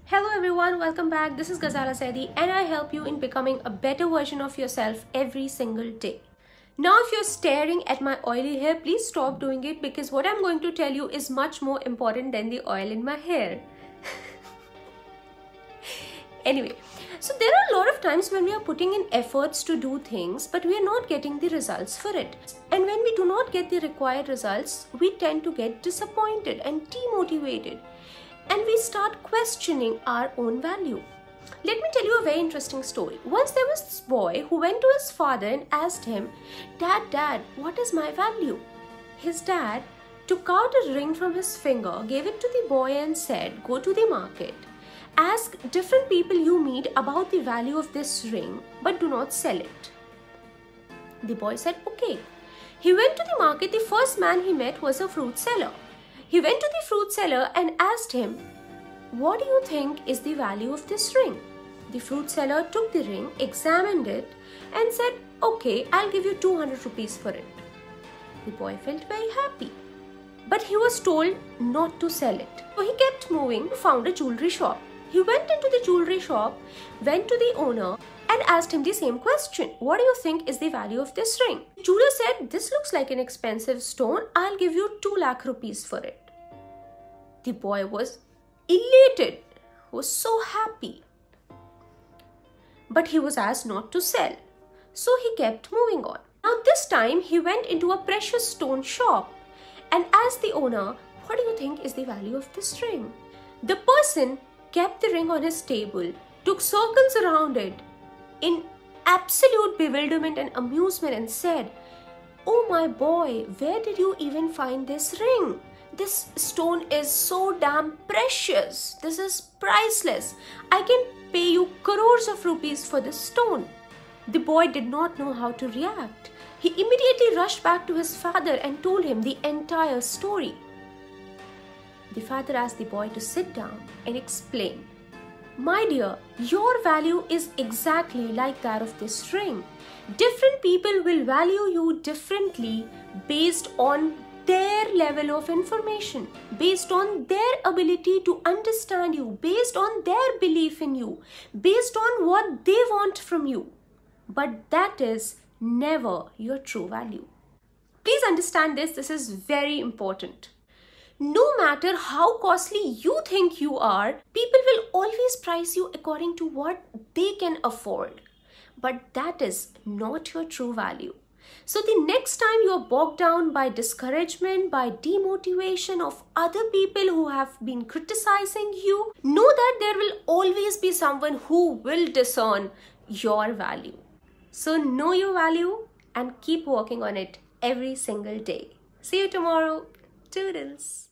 Hello everyone, welcome back. This is Ghazala Saidi and I help you in becoming a better version of yourself every single day. Now if you're staring at my oily hair, please stop doing it because what I'm going to tell you is much more important than the oil in my hair. Anyway, so there are a lot of times when we are putting in efforts to do things but we are not getting the results for it. And when we do not get the required results, we tend to get disappointed and demotivated. And we start questioning our own value. Let me tell you a very interesting story. Once there was this boy who went to his father and asked him, Dad, what is my value? His dad took out a ring from his finger, gave it to the boy and said, go to the market, ask different people you meet about the value of this ring, but do not sell it. The boy said, okay. He went to the market. The first man he met was a fruit seller. He went to the fruit seller and asked him, what do you think is the value of this ring? The fruit seller took the ring, examined it and said, okay, I'll give you 200 rupees for it. The boy felt very happy, but he was told not to sell it. So he kept moving, found a jewelry shop. He went into the jewelry shop, went to the owner and asked him the same question. What do you think is the value of this ring? The jeweler said, this looks like an expensive stone. I'll give you 2 lakh rupees for it. The boy was elated, was so happy. But he was asked not to sell. So he kept moving on. Now this time he went into a precious stone shop and asked the owner, what do you think is the value of this ring? The person kept the ring on his table, took circles around it in absolute bewilderment and amusement and said, oh my boy, where did you even find this ring? This stone is so damn precious. This is priceless. I can pay you crores of rupees for this stone. The boy did not know how to react. He immediately rushed back to his father and told him the entire story. The father asked the boy to sit down and explain. My dear, your value is exactly like that of this ring. Different people will value you differently based on their level of information, based on their ability to understand you, based on their belief in you, based on what they want from you. But that is never your true value. Please understand this. This is very important. No matter how costly you think you are, people will always price you according to what they can afford. But that is not your true value. So the next time you are bogged down by discouragement, by demotivation of other people who have been criticizing you, know that there will always be someone who will discern your value. So know your value and keep working on it every single day. See you tomorrow. Toodles.